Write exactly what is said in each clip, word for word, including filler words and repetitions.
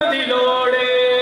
दी लोड़े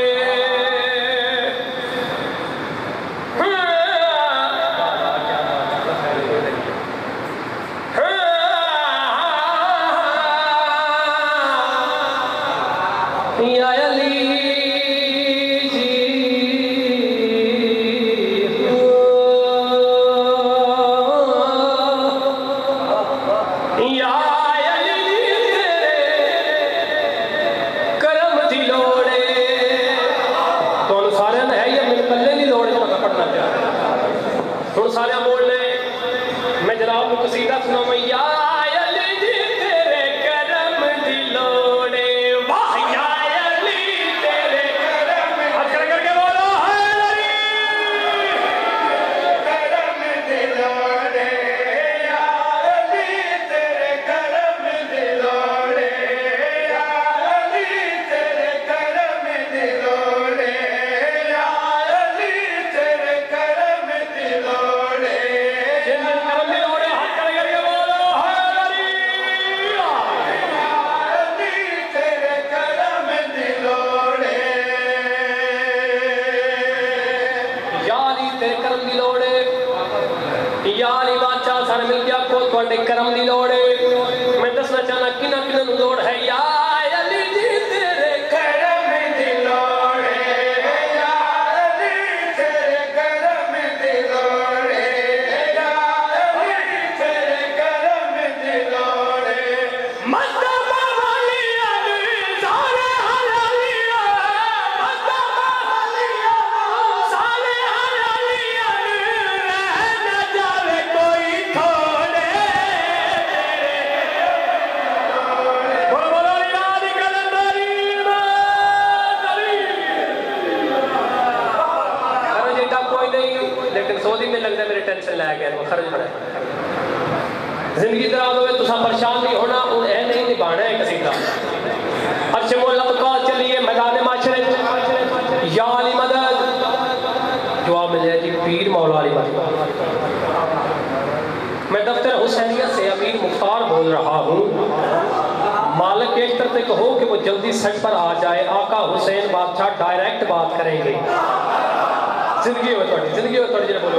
करम दी लोड़ है। मैं दसना चाहना किना किना लोड़ है या अली जी तेरे करम दी लोड़ है या अली तेरे करम दी लोड़ है या अली तेरे करम दी लोड़ है। मस्तफा वालिया सारे हलालिया मस्तफा वालिया सारे हलालिया रह न जावे कोई थोड़े लेकिन सऊदी में लगता है मेरे टेंशन लै गया खर्च बड़ा जिंदगी दराज हो तुसा परेशान नहीं होना हूँ ए नहीं निभाना है कसीदा अच्छे मोहल्ला तो चलिए मैदान माशरे या अली मदद जवाब मिले जी पीर मौला अली मदद। मैं दफ्तर हुसैनिया से अमीर मुख्तार बोल रहा हूँ। मालिक के इस तरह कहो कि वो जल्दी सेट पर आ जाए। आका हुसैन बादशाह डायरेक्ट बात करेंगे। जिंदगी हो थोड़ी जिंदगी हो थोड़ी जरा बोलो।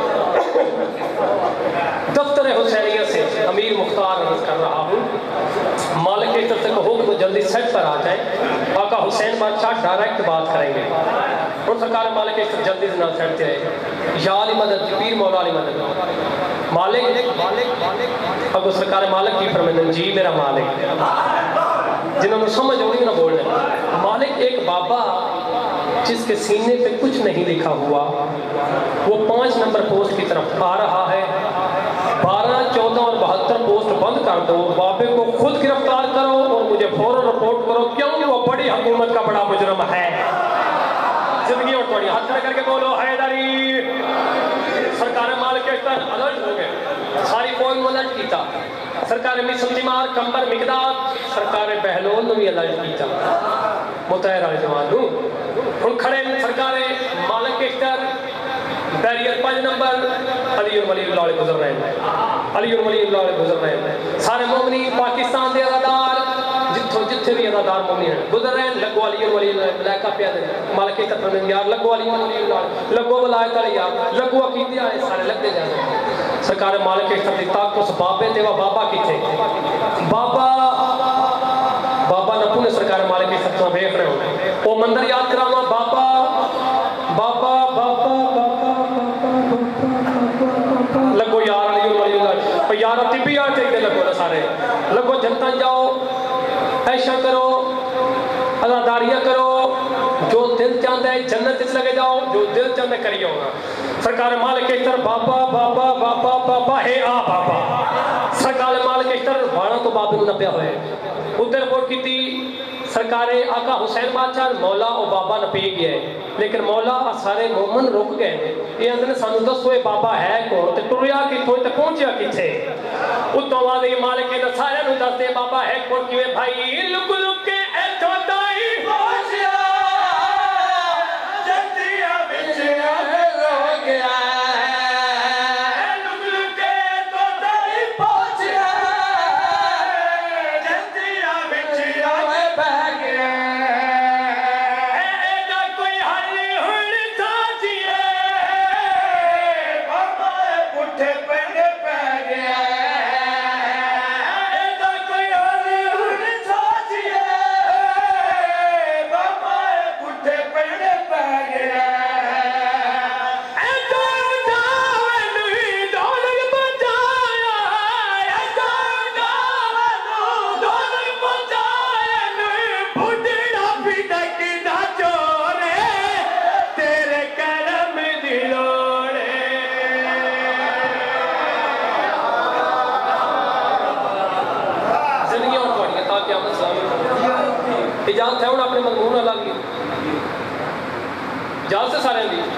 दफ्तर हुसैनिया से अमीर मुख्तार कर रहा हूँ। मालिक की तरफ से कहो कि वो जल्दी सेट पर आ जाए। आका हुसैन बादशाह डायरेक्ट बात करेंगे और सरकार मालिक की तरफ जल्दी से ना सेट जाए। या अली मदद पीर मौला अली मदद मालिक मालिक अगो सरकार मालिक की फरमाइश जी मेरा मालिक जिन्होंने समझ होगी ना बोलना। मालिक एक बाबा जिसके सीने पे कुछ नहीं लिखा हुआ वो पाँच नंबर पोस्ट की तरफ आ रहा है। बारह चौदह और बहत्तर पोस्ट बंद कर दो। बाबे को खुद गिरफ्तार करो और मुझे फौरन रिपोर्ट करो क्योंकि वो बड़ी हुकूमत का बड़ा मुजरम है। जिंदगी और थोड़ी हाथ खड़े करके बोलो हैदरी। सरकार माल के स्तर अलर्ट हो गए। सारी फौज को अलर्ट किया। सरकार मिसलिमार कंबर मिकदार सरकार बहलोल ने भी अलर्ट किया। मुतहर वाले जवान हूँ खड़े सरकार मालिक के स्तर बैरियर पाँच नंबर अली और वली लाल गुजर रहे हैं। अली और वली लाल गुजर रहे हैं। सारे मोमनी पाकिस्तान के अदादार जिथों जिथे भी अदादार मोमनी हैं गुजर रहे हैं। लगो अली और वली मलाइका पे मालिक के तरफ यार लगो अली और वली लाल लगो वलायत वाले यार लगो अकीदे वाले सारे लगते जाते। सरकार मालिक के तरफ ताक उस बाबे ते वा बाबा किथे बाबा बाबा नपू ने सरकार मालिक के तरफ देख रहे हो। वो मंदिर याद करावा बाबा बाबा बाबा लगो यार अली वली लाल यार तिब्बी आ चाहिए लगो ना सारे लगो जनता जाओ ऐशा करो अदादारियाँ करो जो दिल चाहता है जन्नत इस लगे जाओ जो दिल चाहता है करिए होगा। सरकार मालिक के तरफ बाबा बाबा बाबा बाबा है आ बाबा सरकार मालिक के तरफ वाणा तो बाबे न पे होए उधर रिपोर्ट की थी सरकार आका हुसैन बादशाह मौला और बाबा न पे गया है लेकिन मौला सारे मोमन रुक गए। ये अंदर सानू दसो ये बाबा है कौन ते टुरिया किथों ते पहुंचा किथे उतों बाद ये मालिक ने सारे नु दसदे बाबा है कौन किवे भाई लुक लुक के इथों ताई पहुंचा जंदिया विच हो गया इजाजत है हूँ अपने मजमून अलग ही इजाजत है सारे दी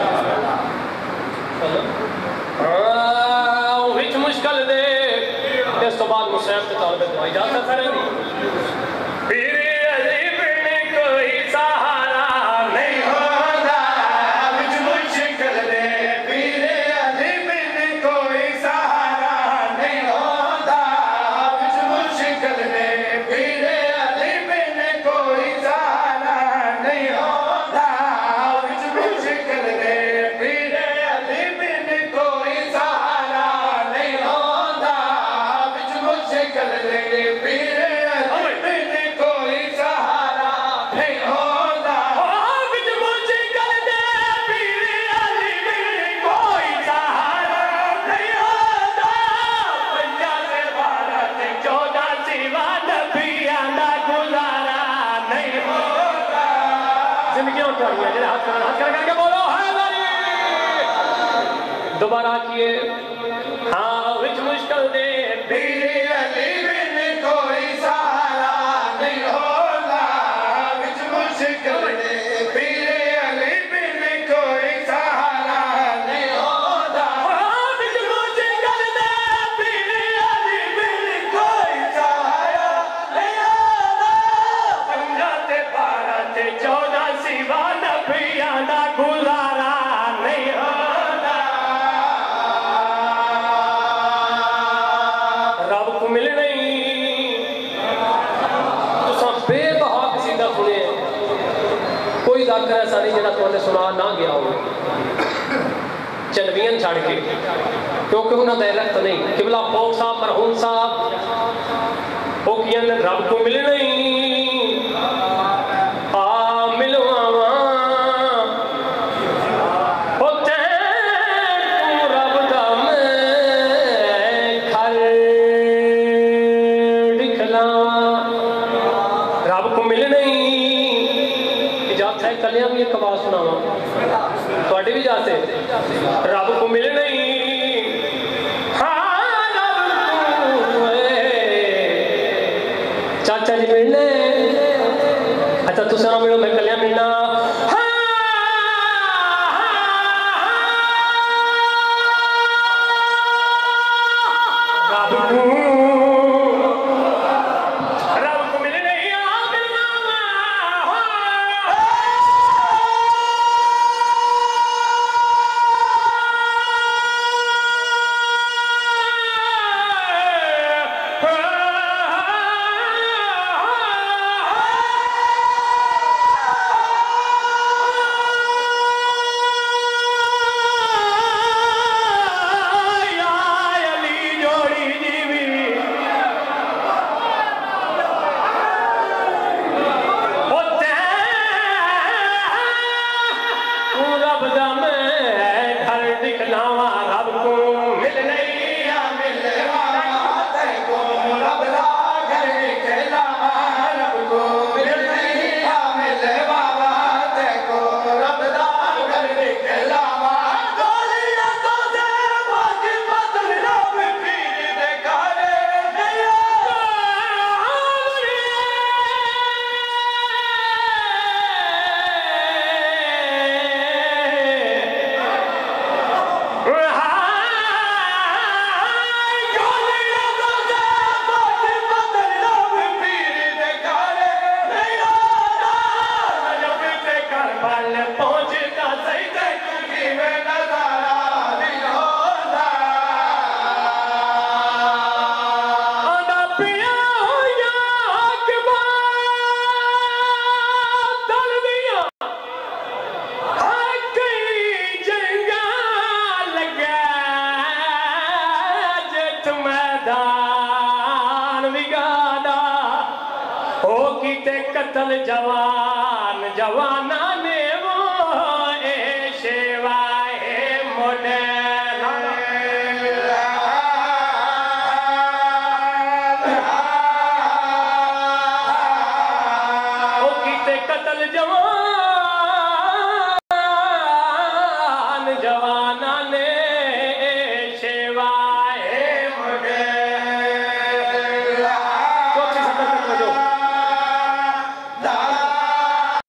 विच मुश्किल दे इस तो बाद मुसैब ते तालिब दुआ इजाजत है सारे दी पीर अली बिन कोई सहारा नहीं होता विच मुश्किल दे पीर अली बिन कोई सहारा नहीं होता विच मुश्किल दे पीर अली बिन कोई सहारा नहीं होता विच मुश्किल दे पीर अली बिन कोई सहारा नहीं होता विच मुश्किल दे पीर दोबारा किए हाँ विच मुश्किल दे पीर अली बिन कोई सहारा नहीं होता विच मुश्किल दे पीर अली बिन कोई सहारा नहीं होता विच मुश्किल दे पीर अली बिन कोई सहारा नहीं होता पंजा ते बारह ते चौदह सिवा नबियां दा गुजारा नहीं होता मिल नहीं तुसा बेबहा कसीदा सुने कोई जाकर ऐसा नहीं जिहड़ा तुहाडे सुना ना गया हो चलवियन छड़ के क्योंकि उन्होंने डायरेक्ट नहीं किबला फोक साहब मरहूम साहब वो कियन रब को मिल नहीं आ मिलवावा कलियां भी एक आवाज सुनावा थोड़ी भी जाते रब को मिल नहीं हाँ रब को चाचा जी मिलने अच्छा तुसा ना मिलो मैं कलियां मिलना कतल जवान जवाना ने वो ए शेवा ए मोडे ओ कीते कतल जवान जवाना ने